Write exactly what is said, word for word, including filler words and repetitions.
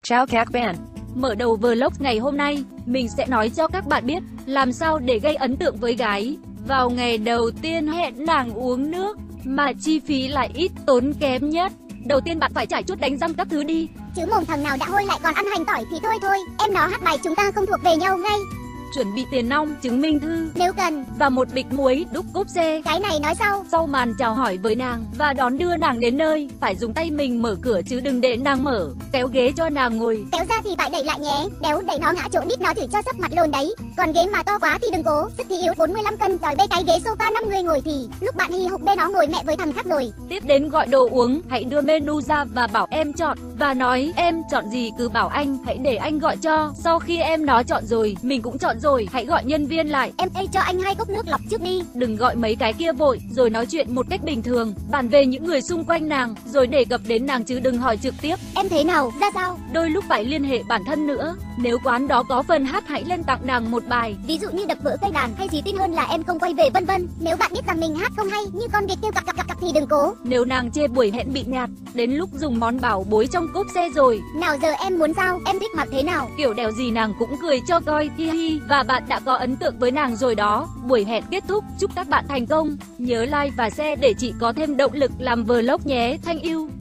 Chào các bạn. Mở đầu vlog ngày hôm nay, mình sẽ nói cho các bạn biết làm sao để gây ấn tượng với gái vào ngày đầu tiên hẹn nàng uống nước mà chi phí lại ít tốn kém nhất. Đầu tiên bạn phải trải chuốt đánh răng các thứ đi. Chứ mồm thằng nào đã hôi lại còn ăn hành tỏi thì thôi thôi, em nó hát bài chúng ta không thuộc về nhau ngay. Chuẩn bị tiền nong, chứng minh thư nếu cần, và một bịch muối đúc cốp xe. Cái này nói sau. Sau màn chào hỏi với nàng và đón đưa nàng đến nơi, phải dùng tay mình mở cửa chứ đừng để nàng mở. Kéo ghế cho nàng ngồi. Kéo ra thì phải đẩy lại nhé, đéo đẩy nó ngã chỗ đít nó thử cho sấp mặt lồn đấy. Còn ghế mà to quá thì đừng cố, sức thì yếu bốn mươi lăm cân rồi bê cái ghế sofa năm người ngồi thì lúc bạn hì hục bê nó ngồi mẹ với thằng khác rồi. Tiếp đến gọi đồ uống, hãy đưa menu ra và bảo em chọn và nói em chọn gì cứ bảo anh, hãy để anh gọi cho. Sau khi em nó chọn rồi, mình cũng chọn rồi, hãy gọi nhân viên lại. Em ơi cho anh hai cốc nước lọc trước đi. Đừng gọi mấy cái kia vội, rồi nói chuyện một cách bình thường, bàn về những người xung quanh nàng, rồi đề cập đến nàng chứ đừng hỏi trực tiếp. Em thế nào, ra sao? Đôi lúc phải liên hệ bản thân nữa. Nếu quán đó có phần hát hãy lên tặng nàng một bài. Ví dụ như đập vỡ cây đàn hay gì tin hơn là em không quay về vân vân. Nếu bạn biết rằng mình hát không hay như con vịt kêu cặp cặp cặp cặp thì đừng cố. Nếu nàng chê buổi hẹn bị nhạt, đến lúc dùng món bảo bối trong cốp xe rồi. Nào giờ em muốn sao, em thích mặc thế nào? Kiểu đèo gì nàng cũng cười cho coi, hi hi. Và bạn đã có ấn tượng với nàng rồi đó. Buổi hẹn kết thúc, chúc các bạn thành công. Nhớ like và share để chị có thêm động lực làm vlog nhé. Thanh yêu.